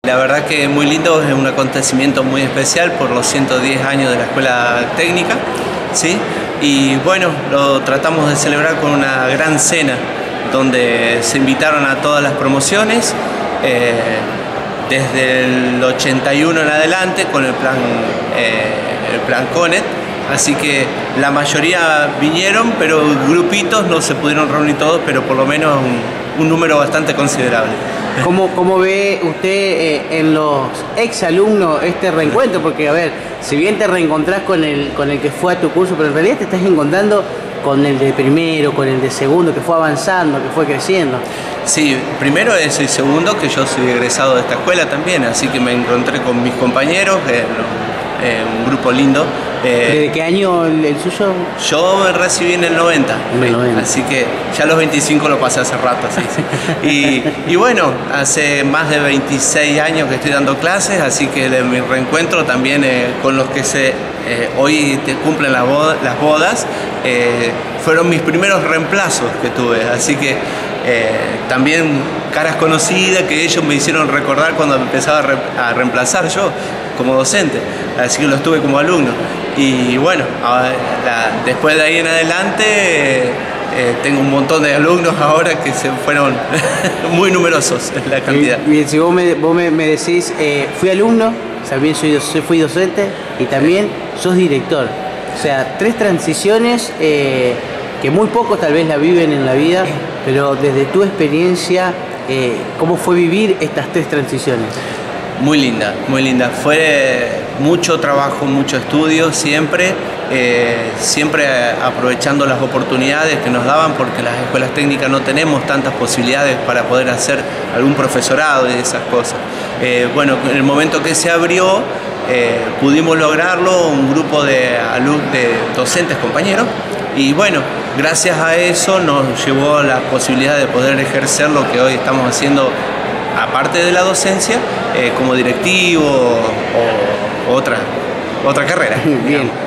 La verdad que muy lindo, es un acontecimiento muy especial por los 110 años de la Escuela Técnica, ¿sí? Y bueno, lo tratamos de celebrar con una gran cena, donde se invitaron a todas las promociones, desde el 81 en adelante, con el plan CONET. Así que la mayoría vinieron, pero grupitos no se pudieron reunir todos, pero por lo menos un número bastante considerable. ¿Cómo ve usted en los exalumnos este reencuentro? Porque, a ver, si bien te reencontrás con el que fue a tu curso, pero en realidad te estás encontrando con el de primero, con el de segundo, que fue avanzando, que fue creciendo. Sí, primero eso, y segundo que yo soy egresado de esta escuela también, así que me encontré con mis compañeros, un grupo lindo. ¿Desde qué año el suyo? Yo me recibí en el 90, así que ya los 25 lo pasé hace rato. Sí. Y bueno, hace más de 26 años que estoy dando clases, así que mi reencuentro también con los que hoy te cumplen las bodas, fueron mis primeros reemplazos que tuve, así que también caras conocidas que ellos me hicieron recordar cuando empezaba a reemplazar yo como docente, así que los tuve como alumno. Y bueno, después de ahí en adelante tengo un montón de alumnos ahora que se fueron muy numerosos en la cantidad. Bien, si vos me decís, fui alumno, también fui docente y también sos director. O sea, 3 transiciones que muy pocos tal vez la viven en la vida, pero desde tu experiencia, ¿cómo fue vivir estas 3 transiciones? Muy linda, muy linda. Fue mucho trabajo, mucho estudio, siempre aprovechando las oportunidades que nos daban, porque las escuelas técnicas no tenemos tantas posibilidades para poder hacer algún profesorado y esas cosas. Bueno, en el momento que se abrió, pudimos lograrlo, un grupo de docentes, compañeros, y bueno, gracias a eso nos llevó a la posibilidad de poder ejercer lo que hoy estamos haciendo, aparte de la docencia, como directivo o otra carrera. Bien.